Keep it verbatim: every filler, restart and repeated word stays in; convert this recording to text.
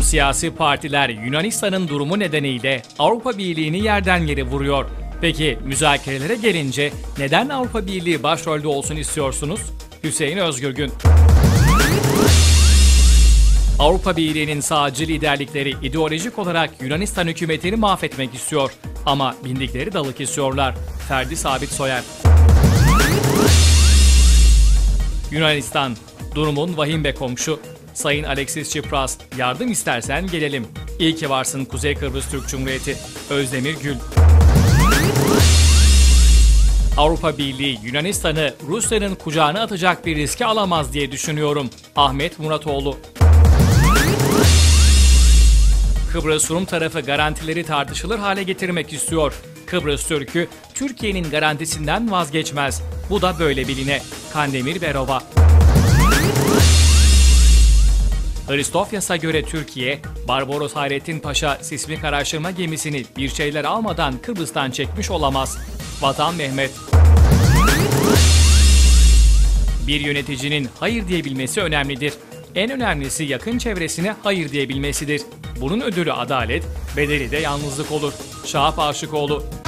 Siyasi partiler Yunanistan'ın durumu nedeniyle Avrupa Birliği'ni yerden yere vuruyor. Peki müzakerelere gelince neden Avrupa Birliği başrolde olsun istiyorsunuz? Hüseyin Özgürgün. Avrupa Birliği'nin sağcı liderlikleri ideolojik olarak Yunanistan hükümetini mahvetmek istiyor. Ama bindikleri dalı kesiyorlar. Ferdi Sabit Soyer. Yunanistan, durumun vahim be komşu. Sayın Alexis Tsipras, yardım istersen gelelim. İyi ki varsın Kuzey Kıbrıs Türk Cumhuriyeti. Özdemir Gül. Avrupa Birliği Yunanistan'ı Rusya'nın kucağına atacak bir riske alamaz diye düşünüyorum. Ahmet Muratoğlu. Kıbrıs Rum tarafı garantileri tartışılır hale getirmek istiyor. Kıbrıs Türk'ü Türkiye'nin garantisinden vazgeçmez. Bu da böyle biline. Kandemir Berova. Hristofyas'a göre Türkiye, Barbaros Hayrettin Paşa sismik araştırma gemisini bir şeyler almadan Kıbrıs'tan çekmiş olamaz. Vatan Mehmet. Bir yöneticinin hayır diyebilmesi önemlidir. En önemlisi yakın çevresine hayır diyebilmesidir. Bunun ödülü adalet, bedeli de yalnızlık olur. Şahap Aşıkoğlu.